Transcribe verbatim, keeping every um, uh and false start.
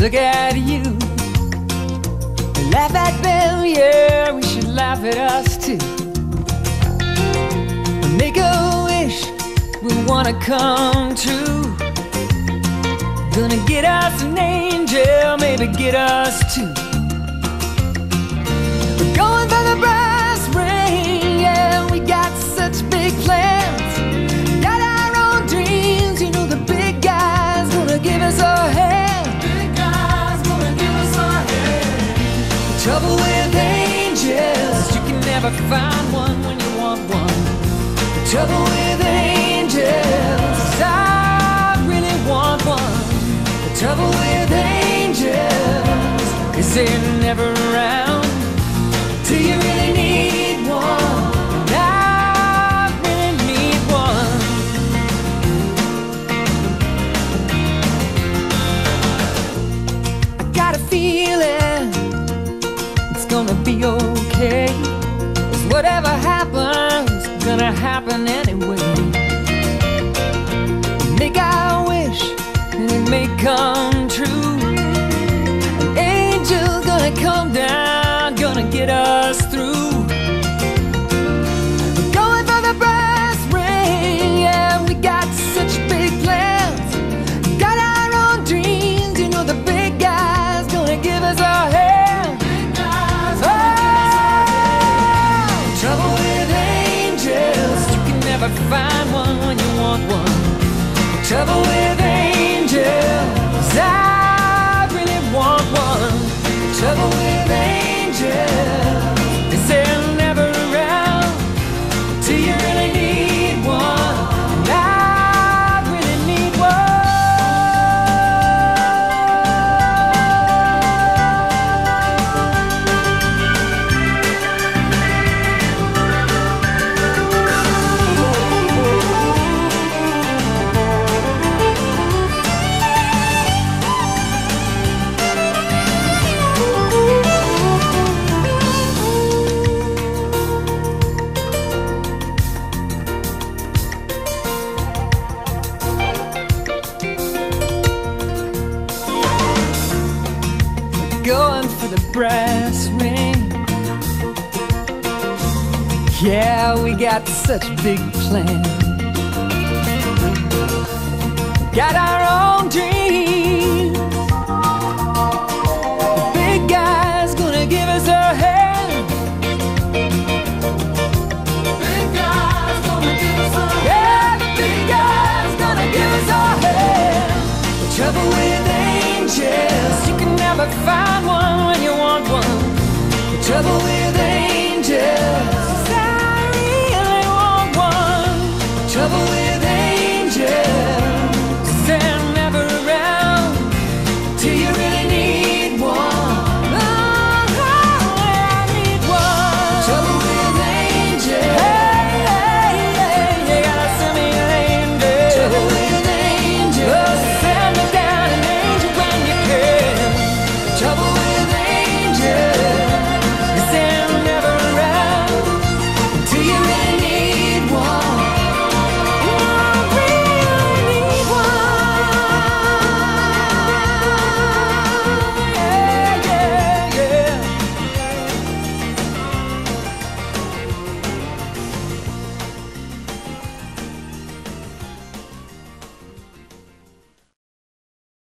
look at you. Laugh at them, yeah, we should laugh at us too. Make a wish we wanna come true. Gonna get us an angel, maybe get us two. We're going for the brass ring, yeah, we got such big plans. Got our own dreams, you know the big guy's gonna give us a hand. Big guy's gonna give us a hand. The trouble with angels, you can never find one when you want one. The trouble with angels is I really want one. The trouble with angels is they're never around till you really need one. And I really need one. I got a feeling it's gonna be okay, 'cause whatever happens, it's gonna happen anyway. Make our wish and it may come true. An angel's gonna come down, gonna get us through. We're going for the brass ring, yeah, we got such big plans. Got our own dreams, you know the big guy's gonna give us a hand. Big guy's gonna give us a hand. Trouble with angels, you can never find one when you want one. Trouble with angels, I really want one. Trouble with angels is they're never around till you really need one. And I really need one. Going for the brass ring, yeah, we got such big plans. Got our own dreams. The big guy's gonna give us a hand. Big guy's gonna give us a hand. Yeah, the big guy's gonna give us a hand. The trouble with angels, you can never find one when you want one. The trouble with